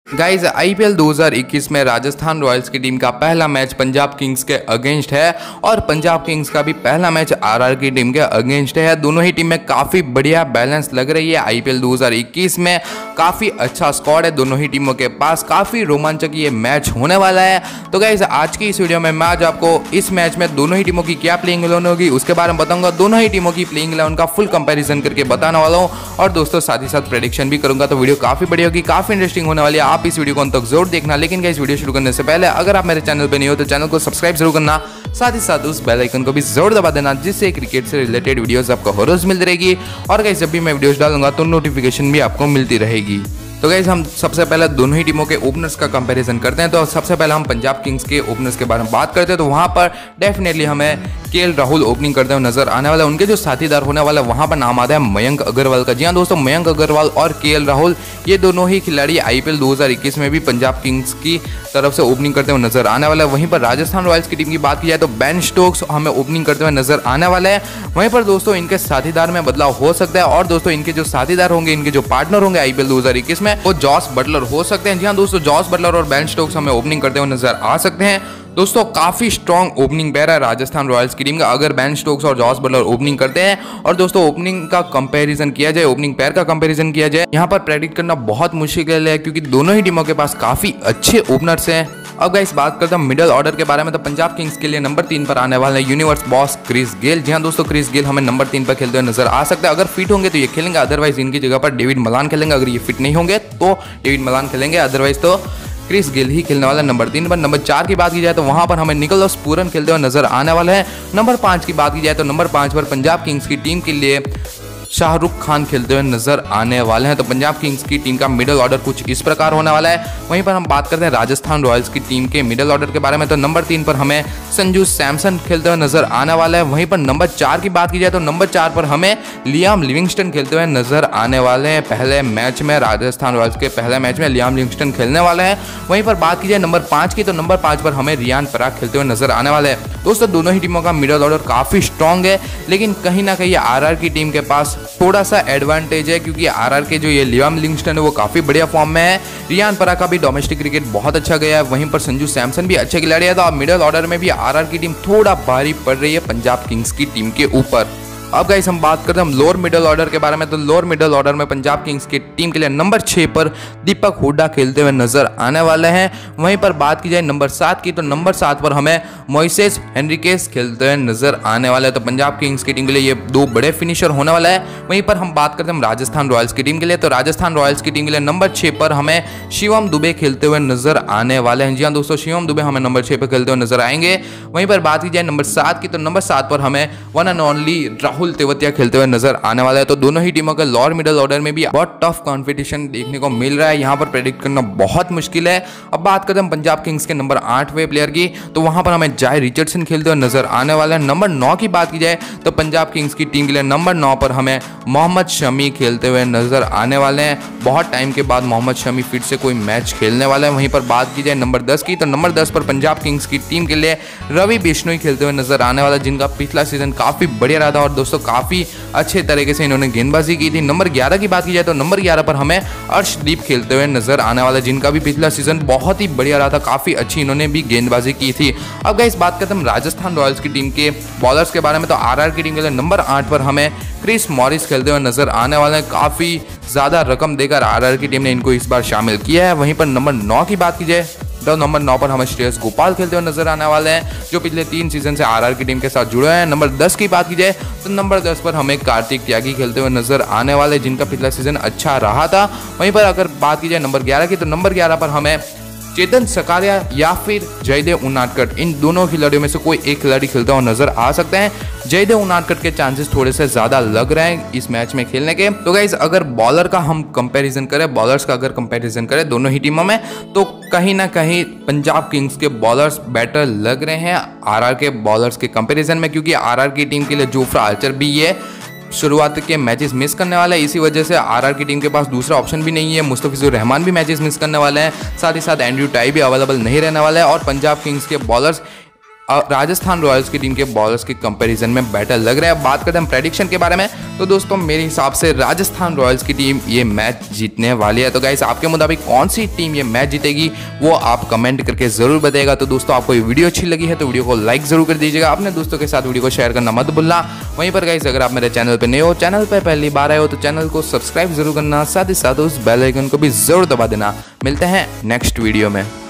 Guys IPL 2021 में Rajasthan Royals की team का पहला मैच पंजाब किंग्स के अगेंस्ट है और पंजाब किंग्स का भी पहला मैच आरआर की टीम के अगेंस्ट है। दोनों ही टीम में काफ़ी बढ़िया बैलेंस लग रही है। आईपीएल 2021 में काफ़ी अच्छा स्क्वाड है दोनों ही टीमों के पास, काफ़ी रोमांचक ये मैच होने वाला है। तो गाइज आज की इस वीडियो में मैं आज आपको इस मैच में दोनों ही टीमों की क्या प्लेइंग 11 होगी उसके बारे में बताऊंगा। दोनों ही टीमों की प्लेइंग 11 का फुल कंपेरिजन करके बताने वाला हूँ और दोस्तों साथ ही साथ प्रेडिक्शन भी करूंगा। तो वीडियो काफ़ी बढ़िया होगी, काफ़ी इंटरेस्टिंग होने वाली है। आप इस वीडियो को अंत तक जरूर देखना। लेकिन गाइस वीडियो शुरू करने से पहले अगर आप मेरे चैनल पे नहीं हो तो चैनल को सब्सक्राइब जरूर करना, साथ ही साथ उस बेल आइकन को भी जरूर दबा देना जिससे क्रिकेट से रिलेटेड वीडियोस आपको हर रोज मिलती रहेगी और गाइस जब भी मैं वीडियोस डालूंगा तो नोटिफिकेशन भी आपको मिलती रहेगी। तो गाइस हम सबसे पहले दोनों ही टीमों के ओपनर्स का कंपैरिजन करते हैं। तो सबसे पहले हम पंजाब किंग्स के ओपनर्स के बारे में बात करते हैं तो वहां पर डेफिनेटली हमें केएल राहुल ओपनिंग करते हुए नजर आने वाला है। उनके जो साथीदार होने वाला वहां पर नाम आता है मयंक अग्रवाल का। जी हाँ दोस्तों, मयंक अग्रवाल और केएल राहुल ये दोनों ही खिलाड़ी आईपीएल 2021 में भी पंजाब किंग्स की तरफ से ओपनिंग करते हुए नजर आने वाला है। वहीं पर राजस्थान रॉयल्स की टीम की बात की जाए तो बेन स्टोक्स हमें ओपनिंग करते हुए नजर आने वाला है। वहीं पर दोस्तों इनके साथीदार में बदलाव हो सकता है और दोस्तों इनके जो साथीदार होंगे, इनके जो पार्टनर होंगे आईपीएल 2021 में वो जॉस बटलर हो सकते हैं। जी हाँ दोस्तों, जॉस बटलर और बेन स्टोक्स हमें ओपनिंग करते हुए नजर आ सकते हैं। दोस्तों काफी स्ट्रॉन्ग ओपनिंग पेयर है राजस्थान रॉयल्स की टीम का। अगर बेन स्टोक्स और जॉस बटलर ओपनिंग करते हैं और दोस्तों ओपनिंग का कंपैरिजन किया जाए, ओपनिंग पेयर का कंपैरिजन किया जाए, यहाँ पर प्रेडिक्ट करना बहुत मुश्किल है क्योंकि दोनों ही टीमों के पास काफी अच्छे ओपनर्स हैं। अब गाइस बात करते हैं मिडिल ऑर्डर के बारे में। तो पंजाब किंग्स के लिए नंबर 3 पर आने वाले हैं यूनिवर्स बॉस क्रिस गेल। जी हाँ दोस्तों, क्रिस गेल हमें नंबर 3 पर खेलते हुए नजर आ सकता है। अगर फिट होंगे तो ये खेलेंगे, अदरवाइज इनकी जगह पर डेविड मलान खेलेंगे। अगर ये फिट नहीं होंगे तो डेविड मलान खेलेंगे, अदरवाइज तो क्रिस गेल ही खेलने वाला नंबर 3 पर। नंबर 4 की बात की जाए तो वहां पर हमें निकोलस पूरन खेलते हुए नजर आने वाले हैं। नंबर 5 की बात की जाए तो नंबर 5 पर पंजाब किंग्स की टीम के लिए शाहरुख खान खेलते हुए नजर आने वाले हैं। तो पंजाब किंग्स की टीम का मिडिल ऑर्डर कुछ इस प्रकार होने वाला है। वहीं पर हम बात करते हैं राजस्थान रॉयल्स की टीम के मिडिल ऑर्डर के बारे में। तो नंबर 3 पर हमें संजू सैमसन खेलते हुए नजर आने वाला है। वहीं पर नंबर 4 की बात की जाए तो नंबर 4 पर हमें लियाम लिविंगस्टन खेलते हुए नजर आने वाले हैं। पहले मैच में राजस्थान रॉयल्स के पहले मैच में लियाम लिविंगस्टन खेलने वाले हैं। वहीं पर बात की जाए नंबर 5 की तो नंबर 5 पर हमें रियान पराग खेलते हुए नजर आने वाले हैं। दोस्तों दोनों ही टीमों का मिडिल ऑर्डर काफी स्ट्रॉन्ग है, लेकिन कहीं ना कहीं आरआर की टीम के पास थोड़ा सा एडवांटेज है क्योंकि आरआर के जो ये लियाम लिविंगस्टन है वो काफी बढ़िया फॉर्म में है। रियान पराग का भी डोमेस्टिक क्रिकेट बहुत अच्छा गया है। वहीं पर संजू सैमसन भी अच्छे खिलाड़ी है। तो मिडिल ऑर्डर में भी आरआर की टीम थोड़ा भारी पड़ रही है पंजाब किंग्स की टीम के ऊपर। अब गाइस हम बात करते हैं हम लोअर मिडिल ऑर्डर के बारे में। तो लोअर मिडिल ऑर्डर में पंजाब किंग्स की टीम के लिए नंबर 6 पर दीपक हुड्डा खेलते हुए नजर आने वाले हैं। वहीं पर बात की जाए नंबर 7 की तो नंबर 7 पर हमें मोइसेस हेनरिकेस खेलते हुए नजर आने वाले हैं। तो पंजाब किंग्स की टीम के लिए ये दो बड़े फिनिशर होने वाला है। वहीं पर हम बात करते हैं राजस्थान रॉयल्स की टीम के लिए। तो राजस्थान रॉयल्स की टीम के लिए नंबर 6 पर हमें शिवम दुबे खेलते हुए नजर आने वाले हैं। जी हाँ दोस्तों, शिवम दुबे हमें नंबर 6 पर खेलते हुए नजर आएंगे। वहीं पर बात की जाए नंबर 7 की तो नंबर 7 पर हमें one and only Rahul Tewatia खेलते हुए नजर आने वाला है। तो दोनों ही टीमों के लोअर मिडिल ऑर्डर में भी बहुत टफ कंपटीशन देखने को मिल रहा है। यहाँ पर प्रेडिक्ट करना बहुत मुश्किल है। अब बात करते हैं पंजाब किंग्स के नंबर 8वें प्लेयर की। तो वहां पर हमें जाय रिचर्डसन खेलते हुए नजर आने वाला है। नंबर 9 की बात की जाए तो पंजाब किंग्स की टीम के लिए नंबर 9 पर हमें मोहम्मद शमी खेलते हुए नजर आने वाले हैं। बहुत टाइम के बाद मोहम्मद शमी फिर से कोई मैच खेलने वाले हैं। वहीं पर बात की जाए नंबर 10 की तो नंबर 10 पर पंजाब किंग्स की टीम के लिए रवि बिश्नोई खेलते हुए नजर आने वाला, जिनका पिछला सीजन काफी बढ़िया रहा था और दोस्तों काफी अच्छे तरीके से इन्होंने गेंदबाजी की थी। नंबर 11 की बात की जाए तो नंबर 11 पर हमें अर्शदीप खेलते हुए नजर आने वाला, जिनका भी पिछला सीजन बहुत ही बढ़िया रहा था, काफी अच्छी इन्होंने भी गेंदबाजी की थी। अब गाइस बात करते हैं राजस्थान रॉयल्स की टीम के बॉलर्स के बारे में। तो आरआर की टीम के लिए नंबर 8 पर हमें क्रिस मॉरिस खेलते हुए नजर आने वाले हैं। काफी ज्यादा रकम देकर आरआर की टीम ने इनको इस बार शामिल किया है। वहीं पर नंबर 9 की बात की जाए तो नंबर 9 पर हमें श्रेयस गोपाल खेलते हुए नजर आने वाले हैं, जो पिछले 3 सीजन से आरआर की टीम के साथ जुड़े हैं। नंबर 10 की बात की जाए तो नंबर 10 पर हमें कार्तिक त्यागी खेलते हुए नजर आने वाले, जिनका पिछला सीजन अच्छा रहा था। वहीं पर अगर बात की जाए नंबर 11 की तो नंबर 11 पर हमें चेतन सकारिया या फिर जयदेव उनादकट, इन दोनों खिलाड़ियों में से कोई एक खिलाड़ी खेलता हुआ नजर आ सकते हैं। जयदेव उनादकट के चांसेस थोड़े से ज्यादा लग रहे हैं इस मैच में खेलने के। तो गाइस अगर बॉलर का हम कंपैरिजन करें, बॉलर्स का अगर कंपैरिजन करें दोनों ही टीमों में, तो कहीं ना कहीं पंजाब किंग्स के बॉलर्स बेटर लग रहे हैं आरआर के बॉलर्स के कंपैरिजन में, क्योंकि आरआर की टीम के लिए जोफ्रा आर्चर भी ये शुरुआत के मैचेस मिस करने वाला है। इसी वजह से आरआर की टीम के पास दूसरा ऑप्शन भी नहीं है। मुस्तफिजुर रहमान भी मैचेस मिस करने वाले हैं, साथ ही साथ एंड्रयू टाई भी अवेलेबल नहीं रहने वाला है। और पंजाब किंग्स के बॉलर्स राजस्थान रॉयल्स की टीम के बॉलर्स के कंपैरिजन में बेटर लग रहा है। बात करते हैं हम प्रेडिक्शन के बारे में, तो दोस्तों मेरे हिसाब से राजस्थान रॉयल्स की टीम ये मैच जीतने वाली है। तो गाइस आपके मुताबिक कौन सी टीम ये मैच जीतेगी वो आप कमेंट करके जरूर बताइएगा। तो दोस्तों आपको ये वीडियो अच्छी लगी है तो वीडियो को लाइक जरूर कर दीजिएगा, अपने दोस्तों के साथ वीडियो को शेयर करना मत भूलना। वहीं पर गाइस अगर आप मेरे चैनल पर नए हो, चैनल पर पहली बार आए हो, तो चैनल को सब्सक्राइब जरूर करना, साथ ही साथ उस बेल आइकन को भी जरूर दबा देना। मिलते हैं नेक्स्ट वीडियो में।